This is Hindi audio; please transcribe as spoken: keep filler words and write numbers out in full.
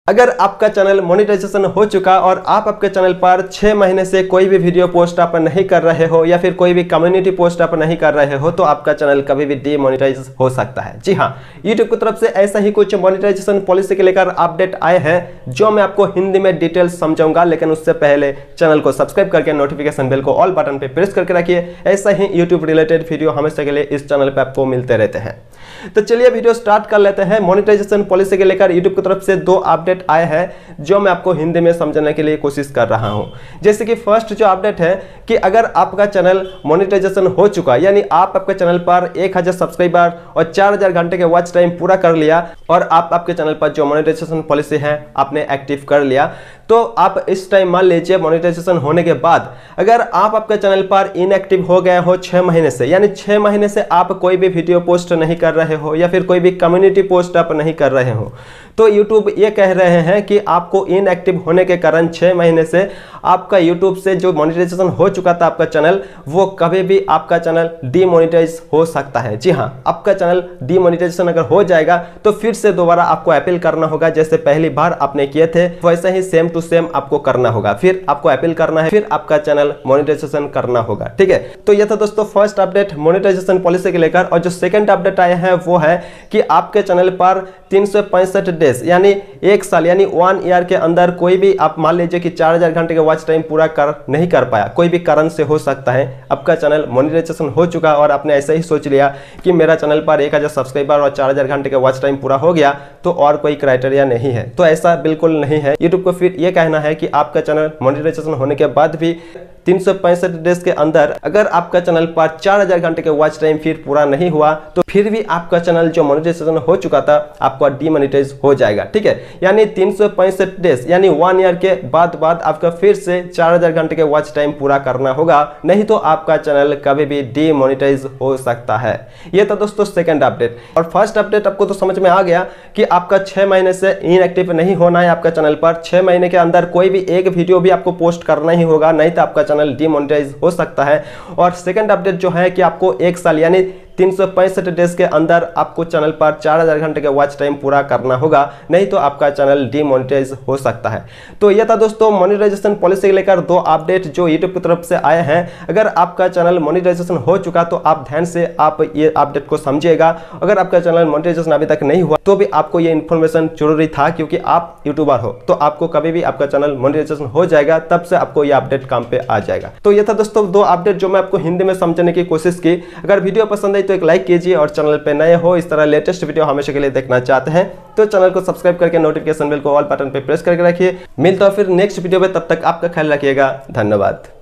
अगर आपका चैनल मोनेटाइजेशन हो चुका और आप आपके चैनल पर छह महीने से कोई भी वीडियो पोस्ट आप नहीं कर रहे हो या फिर कोई भी कम्युनिटी पोस्ट आप नहीं कर रहे हो तो आपका चैनल कभी भी डीमोनेटाइज हो सकता है। जी हाँ, यूट्यूब की तरफ से ऐसा ही कुछ मोनेटाइजेशन पॉलिसी के लेकर अपडेट आए हैं जो मैं आपको हिंदी में डिटेल्स समझाऊंगा, लेकिन उससे पहले चैनल को सब्सक्राइब करके नोटिफिकेशन बेल को ऑल बटन पर प्रेस करके रखिए। ऐसा ही यूट्यूब रिलेटेड वीडियो हमेशा के लिए इस चैनल पर आपको मिलते रहते हैं। तो चलिए वीडियो स्टार्ट कर लेते हैं। मोनेटाइजेशन पॉलिसी के लेकर यूट्यूब की तरफ से दो अपडेट आए हैं जो मैं आपको हिंदी में समझाने के लिए कोशिश कर रहा हूं। जैसे कि फर्स्ट जो अपडेट है कि अगर आपका चैनल मोनेटाइजेशन हो चुका, यानी आप आपके चैनल पर एक हज़ार सब्सक्राइबर और चार हज़ार घंटे के वॉच टाइम पूरा कर लिया और आप आपके चैनल पर जो मोनेटाइजेशन पॉलिसी है आपने एक्टिव कर लिया, तो आप इस टाइम मान लीजिए मोनेटाइजेशन होने के बाद अगर आप आपके चैनल पर इनएक्टिव हो गए हो छह महीने से, यानी छह महीने से आप कोई भी वीडियो पोस्ट नहीं कर रहे हो या फिर कोई भी कम्युनिटी पोस्ट आप नहीं कर रहे हो, तो यूट्यूब ये कह रहे हैं कि आपको इनएक्टिव होने के कारण छह महीने से आपका यूट्यूब से जो मोनेटाइजेशन हो चुका था आपका चैनल, वो कभी भी आपका चैनल डीमोनेटाइज हो सकता है। जी हाँ, आपका चैनल डीमोनेटाइजेशन अगर हो जाएगा तो फिर से दोबारा आपको अपील करना होगा। जैसे पहली बार आपने किए थे वैसे ही सेम टू सेम आपको करना होगा, फिर आपको अपील करना है, फिर आपका चैनल मोनेटाइजेशन करना होगा। ठीक है, तो यह था दोस्तों फर्स्ट अपडेट मोनेटाइजेशन पॉलिसी के लेकर। और जो सेकंड अपडेट आया है वो है कि आपके चैनल पर तीन सौ पैंसठ डेज यानी एक साल यानी वन ईयर के अंदर कोई भी, आप मान लीजिए कि चार हजार घंटे के वॉच टाइम पूरा कर नहीं कर पाया, कोई भी कारण से हो सकता है, आपका चैनल मोनेटाइजेशन हो चुका और आपने ऐसे ही सोच लिया कि मेरा चैनल पर एक हजार सब्सक्राइबर और चार हजार घंटे के वॉच टाइम पूरा हो गया तो और कोई क्राइटेरिया नहीं है, तो ऐसा बिल्कुल नहीं है। यूट्यूब को फिर यह कहना है कि आपका चैनल मोनेटाइजेशन होने के बाद भी तीन सौ पैंसठ डेज के अंदर अगर आपका चैनल पर चार हजार घंटे के वॉच टाइम फिर पूरा नहीं हुआ तो फिर भी आपका चैनल जो मोनेटाइजेशन हो चुका था आपका डीमोनेटाइज हो जाएगा। ठीक है, यानी तीन सौ पैंसठ डेज यानी वन ईयर के बाद बाद आपका फिर से चार हजार घंटे के वॉच टाइम पूरा करना होगा, नहीं तो आपका चैनल कभी भी डीमोनेटाइज हो सकता है। यह था दोस्तों सेकंड अपडेट। और फर्स्ट अपडेट आपको तो समझ में आ गया कि आपका छह महीने से इनएक्टिव नहीं होना है आपका चैनल पर, छह महीने के अंदर कोई भी एक वीडियो भी आपको पोस्ट करना ही होगा, नहीं तो आपका चैनल डीमोनेटाइज हो सकता है। और सेकंड अपडेट जो है कि आपको एक साल यानी तीन सौ पैंसठ डेज के अंदर आपको चैनल पर चार हजार घंटे के वॉच टाइम पूरा करना होगा, नहीं तो आपका चैनल डीमोनेटाइज हो सकता है। तो यह था दोस्तों मोनेटाइजेशन पॉलिसी को लेकर दो अपडेट जो यूट्यूब की तरफ से आए हैं। अगर आपका चैनल मोनेटाइजेशन हो चुका तो आप ध्यान से आप ये अपडेट को समझिएगा। अगर आपका चैनल मोनेटाइजेशन अभी तक नहीं हुआ तो भी आपको ये इन्फॉर्मेशन जरूरी था, क्योंकि आप यूट्यूबर हो तो आपको कभी भी आपका चैनल मोनेटाइजेशन हो जाएगा तब से आपको ये अपडेट काम पे आ जाएगा। तो यह था दोस्तों दो अपडेट जो मैं आपको हिंदी में समझने की कोशिश की। अगर वीडियो पसंद आई तो एक लाइक कीजिए और चैनल पे नए हो, इस तरह लेटेस्ट वीडियो हमेशा के लिए देखना चाहते हैं तो चैनल को सब्सक्राइब करके नोटिफिकेशन बेल को ऑल बटन पे प्रेस करके रखिए। मिलता है फिर नेक्स्ट वीडियो में, तब तक आपका ख्याल रखिएगा। धन्यवाद।